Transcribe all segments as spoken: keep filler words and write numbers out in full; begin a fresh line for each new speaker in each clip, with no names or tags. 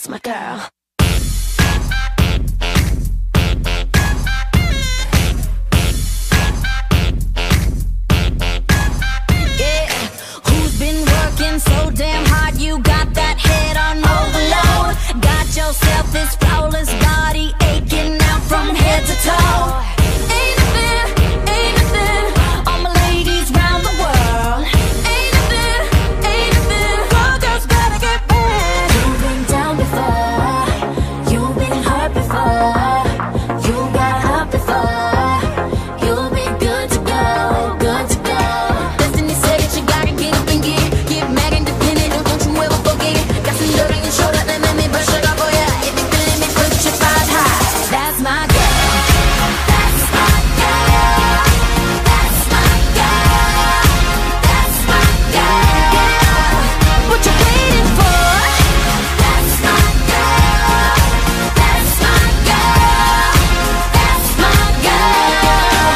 That's my girl. Yeah, who's been working so damn hard? You got that head on overload. Got yourself this flawless body aching out from head to toe. Ain't nothing, ain't nothing. All my ladies round the world. Ain't nothing, ain't nothing. All girls gotta get back. You've been down before. You've been hurt before. You got hurt before. You'll be good to go, good to go. Destiny said that you gotta get up and get it. Get mad independent, don't you ever forget it. Got some dirt on your shoulder, then let me brush it off for ya. If you feeling me, put your five high. That's my girl. That's my girl. That's my girl. That's my girl. What you waiting for? That's my girl. That's my girl. That's my girl.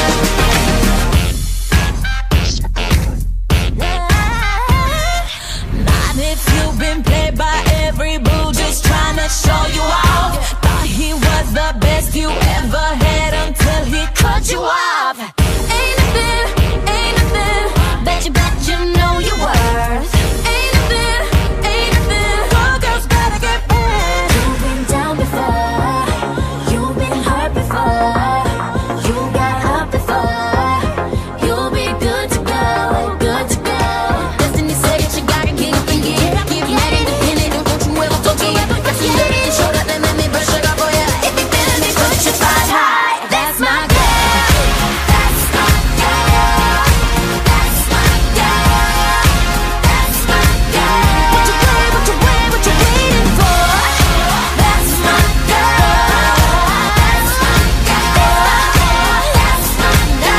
Not if you've been played by every bull just trying to show you off. Thought he was the best you ever had until he cut you off. Ain't nothing, ain't nothing. Bet you, bet you know your worth. Ain't nothing, ain't nothing. All girls gotta get back. You've been down before. You've been hurt before. You got hurt before. You'll be good to go, good to go. Destiny said that you gotta get up and get it. Get mad independent, don't you ever forget it. Got some dirt on your shoulder, then let me brush it off for ya. If you feeling me, put your five high. That's my girl. That's my girl. That's my girl. That's my girl. What you wait, what you wait, what you waiting for? That's my girl. That's my girl. That's my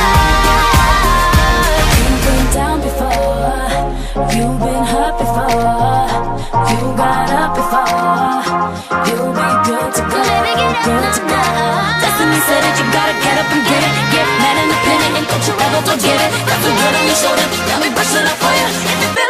girl. You've been down before. You've been hurt before. You got up before. You'll be good to go. Good to go. Destiny said that you gotta get up and get it. Get mad independent and don't you ever forget it. Got some dirt on your shoulder, let me brush it off for ya. If you feel